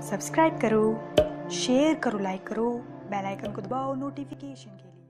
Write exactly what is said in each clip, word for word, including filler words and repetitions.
Subscribe करो, share करो, like करो, बेल आइकन को दबाओ नोटिफिकेशन के लिए।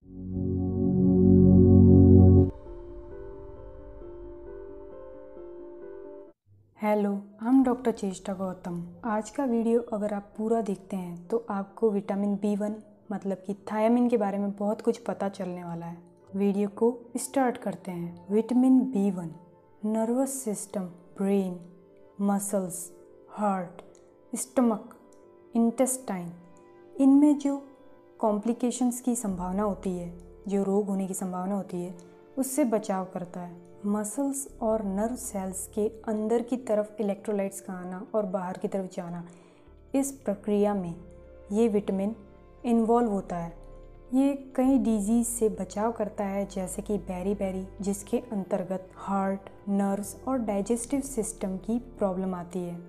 हेलो, हम डॉक्टर चेष्टा गौतम। आज का वीडियो अगर आप पूरा देखते हैं तो आपको विटामिन बी वन मतलब कि थायमिन के बारे में बहुत कुछ पता चलने वाला है। वीडियो को स्टार्ट करते हैं। Vitamin B one nervous system, brain, muscles, heart, stomach, intestine, इनमें जो कॉम्प्लिकेशंस की संभावना होती है, जो रोग होने की संभावना होती है, उससे बचाव करता है। मसल्स और नर्व सेल्स के अंदर की तरफ इलेक्ट्रोलाइट्स का आना और बाहर की तरफ जाना, इस प्रक्रिया में ये विटामिन इन्वॉल्व होता है। ये कई डिजीज़ से बचाव करता है, जैसे कि बेरी बेरी, जिसके अंतर्गत हार्ट, नर्व्स और डाइजेस्टिव सिस्टम की प्रॉब्लम आती है।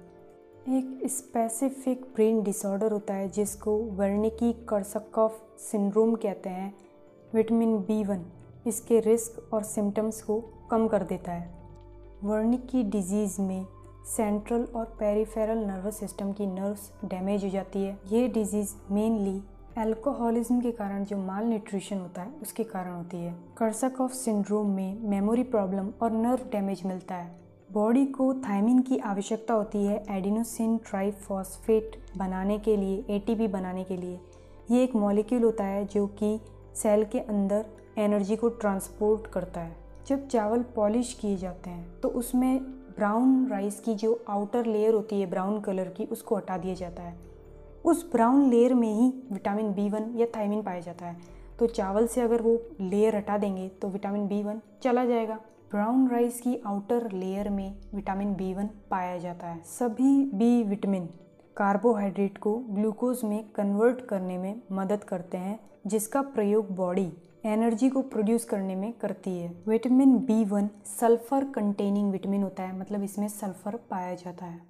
एक स्पेसिफिक ब्रेन डिसऑर्डर होता है जिसको वर्निकी-कोर्सैकॉफ सिंड्रोम कहते हैं। विटामिन बी वन इसके रिस्क और सिम्टम्स को कम कर देता है। वर्निकी डिजीज़ में सेंट्रल और पेरिफेरल नर्वस सिस्टम की नर्व्स डैमेज हो जाती है। ये डिजीज़ मेनली अल्कोहलिज्म के कारण, जो माल न्यूट्रिशन होता है, उसके कारण होती है। कोर्सैकॉफ सिंड्रोम में मेमोरी प्रॉब्लम और नर्व डैमेज मिलता है। बॉडी को थायमिन की आवश्यकता होती है एडिनोसिन ट्राइफॉस्फेट बनाने के लिए, ए टी पी बनाने के लिए। ये एक मॉलिक्यूल होता है जो कि सेल के अंदर एनर्जी को ट्रांसपोर्ट करता है। जब चावल पॉलिश किए जाते हैं तो उसमें ब्राउन राइस की जो आउटर लेयर होती है ब्राउन कलर की, उसको हटा दिया जाता है। उस ब्राउन लेयर में ही विटामिन बी वन या थायमिन पाया जाता है। तो चावल से अगर वो लेयर हटा देंगे तो विटामिन बी वन चला जाएगा। ब्राउन राइस की आउटर लेयर में विटामिन बी वन पाया जाता है। सभी बी विटामिन कार्बोहाइड्रेट को ग्लूकोज में कन्वर्ट करने में मदद करते हैं, जिसका प्रयोग बॉडी एनर्जी को प्रोड्यूस करने में करती है। Vitamin B one sulphur containing vitamin होता है, मतलब इसमें सल्फर पाया जाता है।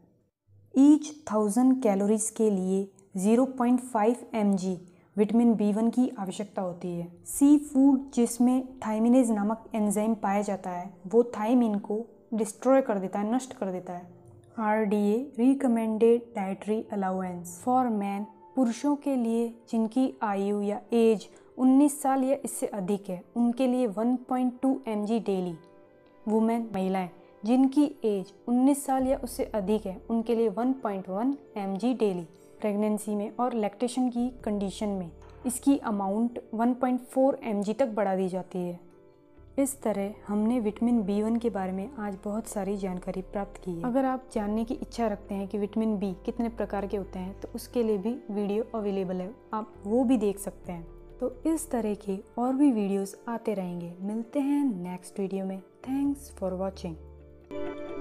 ईच थाउजेंड कैलोरीज के लिए zero point five M G vitamin B one की आवश्यकता होती है। सी फूड जिसमें थायमिनेज नामक एंजाइम पाया जाता है, वो थायमिन को डिस्ट्रॉय कर देता है, नष्ट कर देता है। R D A recommended dietary allowance for man, पुरुषों के लिए जिनकी आयु या एज उन्नीस साल या इससे अधिक है, उनके लिए one point two M G daily. Women, महिलाएं जिनकी एज उन्नीस साल या उससे अधिक है, उनके लिए one point one M G daily. Pregnancy में और लैक्टेशन की कंडीशन में इसकी amount one point four M G तक बढ़ा दी जाती है। इस तरह हमने विटामिन बी वन के बारे में आज बहुत सारी जानकारी प्राप्त की है। अगर आप जानने की इच्छा रखते हैं कि विटामिन बी कितने प्रकार के होते हैं, तो उसके लिए भी वीडियो अवेलेबल है, आप वो भी देख सकते हैं। तो इस तरह के और भी वीडियोस आते रहेंगे। मिलते हैं नेक्स्ट वीडियो में। Thanks for watching.